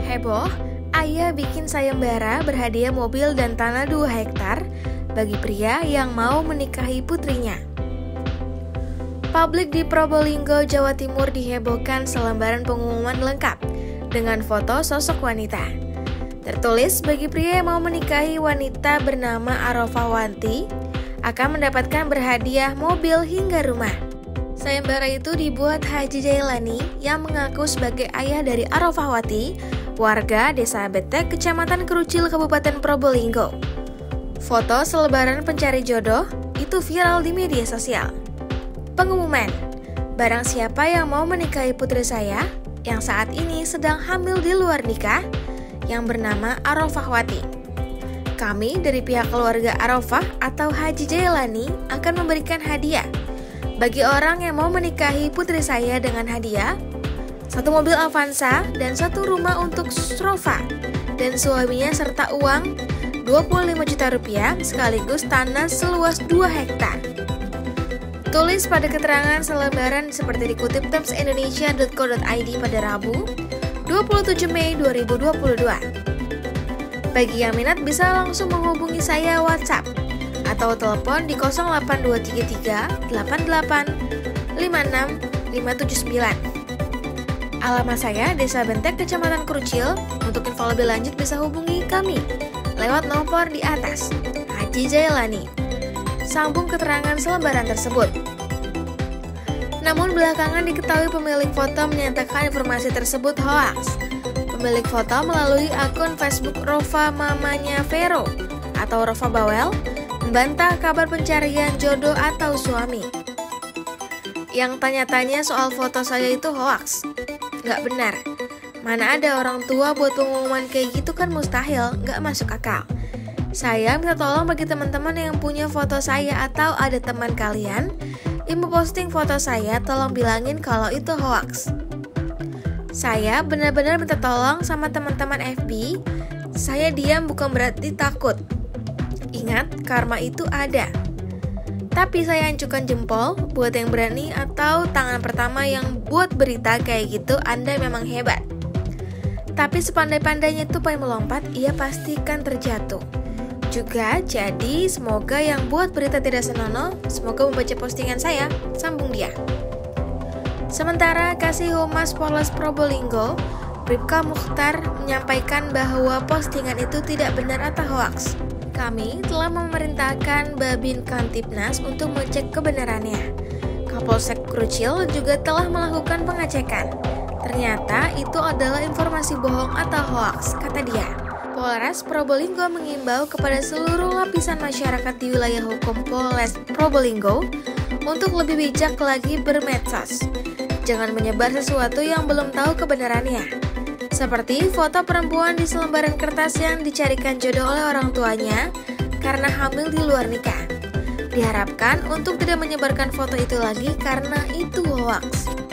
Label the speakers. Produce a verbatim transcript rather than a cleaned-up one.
Speaker 1: Heboh, ayah bikin sayembara berhadiah mobil dan tanah dua hektar bagi pria yang mau menikahi putrinya. Publik di Probolinggo, Jawa Timur dihebohkan selembaran pengumuman lengkap dengan foto sosok wanita. Tertulis bagi pria yang mau menikahi wanita bernama Arofahwati akan mendapatkan berhadiah mobil hingga rumah. Sayembara itu dibuat Haji Jailani yang mengaku sebagai ayah dari Arofahwati, warga Desa Betek, Kecamatan Kerucil, Kabupaten Probolinggo. Foto selebaran pencari jodoh itu viral di media sosial. Pengumuman, barang siapa yang mau menikahi putri saya yang saat ini sedang hamil di luar nikah yang bernama Arofahwati. Kami dari pihak keluarga Arofah atau Haji Jailani akan memberikan hadiah bagi orang yang mau menikahi putri saya dengan hadiah satu mobil Avanza dan satu rumah untuk Srofa dan suaminya serta uang dua puluh lima juta rupiah sekaligus tanah seluas dua hektar. Tulis pada keterangan selebaran seperti dikutip times indonesia dot co dot i d pada Rabu dua puluh tujuh Mei dua ribu dua puluh dua. Bagi yang minat bisa langsung menghubungi saya WhatsApp atau telepon di nol delapan dua tiga tiga delapan delapan lima enam lima tujuh sembilan. Alamat saya Desa Bentek, Kecamatan Kerucil. Untuk info lebih lanjut bisa hubungi kami lewat nomor di atas. Haji Jailani. Sambung keterangan selebaran tersebut. Namun belakangan diketahui pemilik foto menyatakan informasi tersebut hoaks. Pemilik foto melalui akun Facebook Rofa mamanya Vero atau Rofa Bawel membantah kabar pencarian jodoh atau suami. Yang tanya-tanya soal foto saya itu hoaks. Nggak benar. Mana ada orang tua buat pengumuman kayak gitu, kan mustahil, nggak masuk akal. Saya minta tolong bagi teman-teman yang punya foto saya atau ada teman kalian yang memposting foto saya, tolong bilangin kalau itu hoaks. Saya benar-benar minta tolong sama teman-teman F B. Saya diam bukan berarti takut. Ingat, karma itu ada. Tapi saya ancurkan jempol buat yang berani atau tangan pertama yang buat berita kayak gitu, Anda memang hebat. Tapi sepandai-pandainya tupai melompat, ia pastikan terjatuh. Juga, jadi semoga yang buat berita tidak senonoh, semoga membaca postingan saya, sambung dia. Sementara Kasih Humas Polres Probolinggo, Bribka Mukhtar menyampaikan bahwa postingan itu tidak benar atau hoaks. Kami telah memerintahkan Babin Kamtibnas untuk mengecek kebenarannya. Kapolsek Kerucil juga telah melakukan pengecekan. Ternyata itu adalah informasi bohong atau hoaks, kata dia. Polres Probolinggo mengimbau kepada seluruh lapisan masyarakat di wilayah hukum Polres Probolinggo untuk lebih bijak lagi bermedsos. Jangan menyebar sesuatu yang belum tahu kebenarannya. Seperti foto perempuan di selembaran kertas yang dicarikan jodoh oleh orang tuanya karena hamil di luar nikah. Diharapkan untuk tidak menyebarkan foto itu lagi karena itu hoaks.